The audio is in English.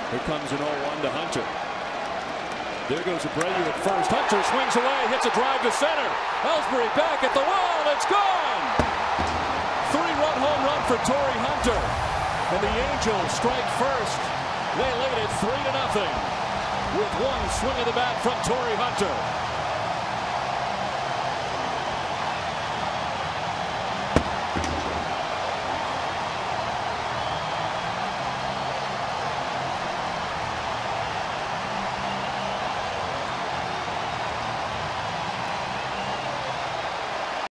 Here comes an 0-1 to Hunter. There goes Abreu at first. Hunter swings away, hits a drive to center. Ellsbury back at the wall. It's gone. 3-run home run for Torii Hunter. And the Angels strike first. They lead it 3-0 with one swing of the bat from Torii Hunter.